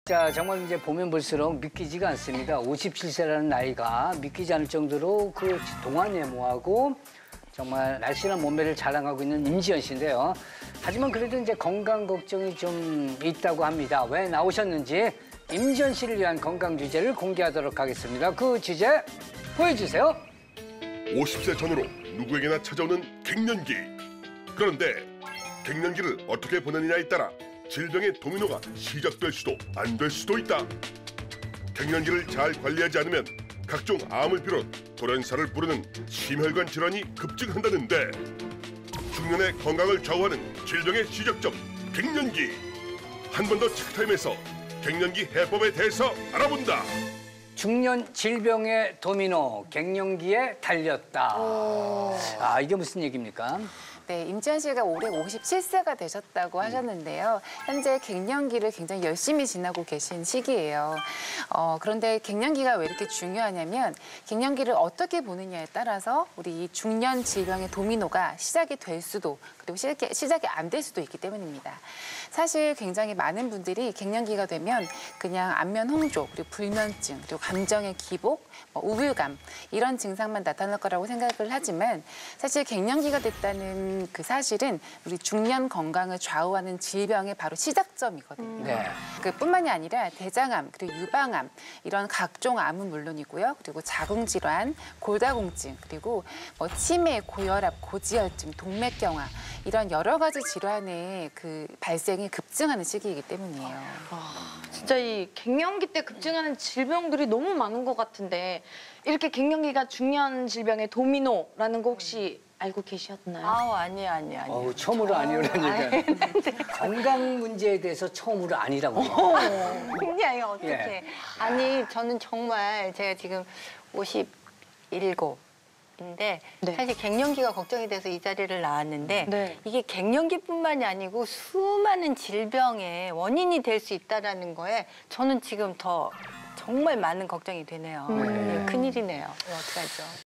자, 정말 이제 보면 볼수록 믿기지가 않습니다. 57세라는 나이가 믿기지 않을 정도로 그 동안 외모하고 정말 날씬한 몸매를 자랑하고 있는 임지연 씨인데요. 하지만 그래도 이제 건강 걱정이 좀 있다고 합니다. 왜 나오셨는지 임지연 씨를 위한 건강 주제를 공개하도록 하겠습니다. 그 주제 보여주세요. 50세 전후로 누구에게나 찾아오는 갱년기. 그런데 갱년기를 어떻게 보내느냐에 따라 질병의 도미노가 시작될 수도 안 될 수도 있다. 갱년기를 잘 관리하지 않으면 각종 암을 비롯 돌연사를 부르는 심혈관 질환이 급증한다는데 중년의 건강을 좌우하는 질병의 시작점 갱년기. 한 번 더 체크타임에서 갱년기 해법에 대해서 알아본다. 중년 질병의 도미노, 갱년기에 달렸다. 아, 이게 무슨 얘기입니까? 네, 임지연 씨가 올해 57세가 되셨다고 하셨는데요. 현재 갱년기를 굉장히 열심히 지나고 계신 시기예요. 그런데 갱년기가 왜 이렇게 중요하냐면 갱년기를 어떻게 보느냐에 따라서 우리 이 중년 질병의 도미노가 시작이 될 수도 그리고 시작이 안 될 수도 있기 때문입니다. 사실 굉장히 많은 분들이 갱년기가 되면 그냥 안면 홍조, 그리고 불면증, 그리고 감정의 기복, 우울감 이런 증상만 나타날 거라고 생각을 하지만 사실 갱년기가 됐다는 그 사실은 우리 중년 건강을 좌우하는 질병의 바로 시작점이거든요. 네. 그뿐만이 아니라 대장암, 그리고 유방암 이런 각종 암은 물론이고요. 그리고 자궁질환, 골다공증, 그리고 치매, 고혈압, 고지혈증, 동맥경화 이런 여러 가지 질환의 그 발생이 급증하는 시기이기 때문이에요. 진짜 이 갱년기 때 급증하는 질병들이 너무 많은 것 같은데 이렇게 갱년기가 중년 질병의 도미노라는 거 혹시 알고 계셨나요? 아니에요. 처음으로 아니오라는 얘기가. 건강 문제에 대해서 처음으로 아니라고. 굉장히 어떻게? 예. 아니 저는 정말 제가 지금 57인데 네. 사실 갱년기가 걱정이 돼서 이 자리를 나왔는데 네. 이게 갱년기뿐만이 아니고 수많은 질병의 원인이 될 수 있다라는 거에 저는 지금 더 정말 많은 걱정이 되네요. 예, 큰일이네요. 어떡하죠?